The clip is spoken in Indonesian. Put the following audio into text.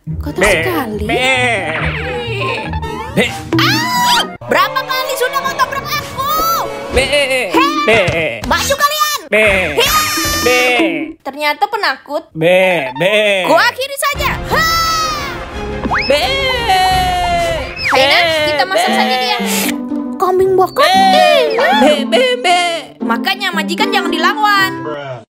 Kotor sekali. Berapa kali sudah mau tabrak aku? Maju kalian. Ternyata penakut. Gua akhiri saja. Ayo, kita masak saja dia. Kambing bakar. Makanya majikan jangan dilawan.